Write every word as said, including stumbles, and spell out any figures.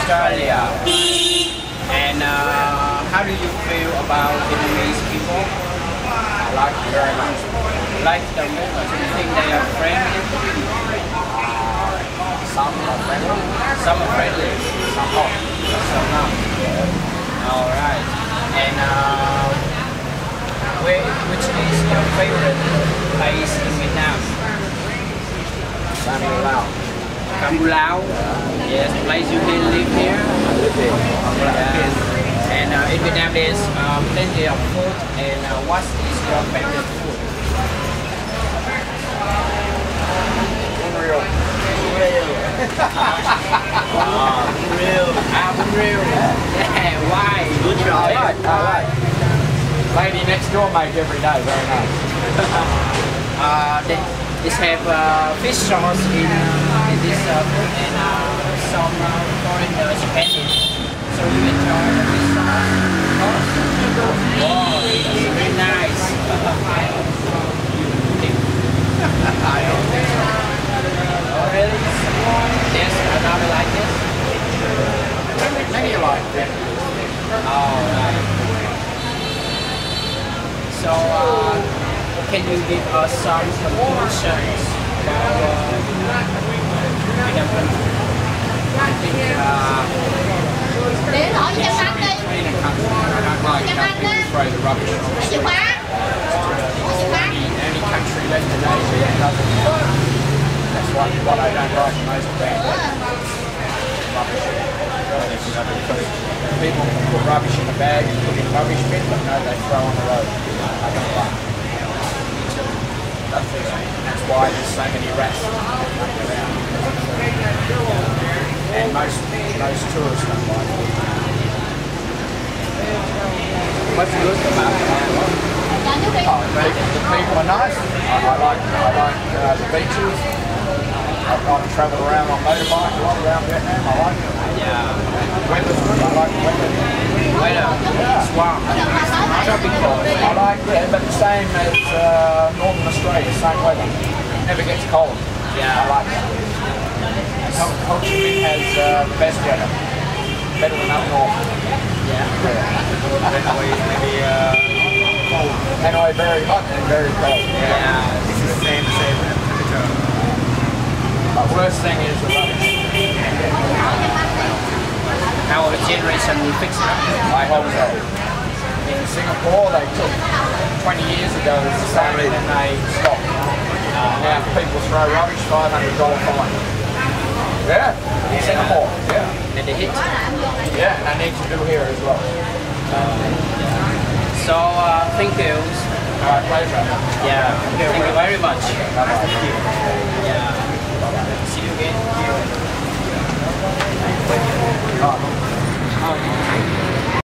Australia. And uh, how do you feel about Vietnamese people? I like it very much. Like them? Do you think they are friendly? Some are friendly. Some are friendly. Some not. Some not. All right. And uh, where, which is your favorite place in Vietnam? Cam Lao. Cam Lao? Yes, place you can live here. I live here. Yeah. And uh, in Vietnam there's uh, plenty of food. And uh, what is your favorite food? Unreal. Real. uh, real. I'm real. Yeah, why? Good job. I like, I like. Lady next door make every day, very nice. uh, they, they have uh, fish sauce in, uh, in this uh, food and uh, some uh, foreign Spanish. So you enjoy the fish sauce? Wow, it's very nice. I don't think so. Oh really? Yes, another like this? Many like that. Oh, right. So, uh, can you give us some conclusions about uh, Vietnam country? I think uh, Để hỏi cho anh đi. Clean a country. I don't like how people throw the rubbish on the Lấy chìa khóa. Có chìa khóa. Any, any country left in Asia that doesn't count. That's what, what I don't like most about rubbish. People put rubbish in a bag and put in rubbish bin, but no, they throw on the road. I don't like it. That's why there's so many rats running around. And most, most tourists don't like it. What's good about Vietnam? Oh, the, the people are nice. I, I like, I like uh, the beaches. I've, I've travelled around on motorbike a lot around Vietnam. I like it. Yeah, Weather's good. I like the weather. weather, it's warm, tropical. I like it, but the same as uh, Northern Australia, same weather. Never gets cold. Yeah. I like that. And Ho Ho Chi Minh has uh, the best weather. Better than up north. Yeah. Hanoi is maybe uh, cold. Hanoi very hot and very cold. Yeah, this is same, same temperature. But worst thing is the rubbish. Our generation will fix it. I hope so. In Singapore, they took twenty years ago it's the same, and then they stopped. Uh, now if people throw rubbish, five hundred dollar fine. Yeah, in Singapore. Yeah. And they hit. Yeah, and they need to do here as well. So, uh, thank you. All right, pleasure. Yeah, thank you very much. Thank you. Yeah.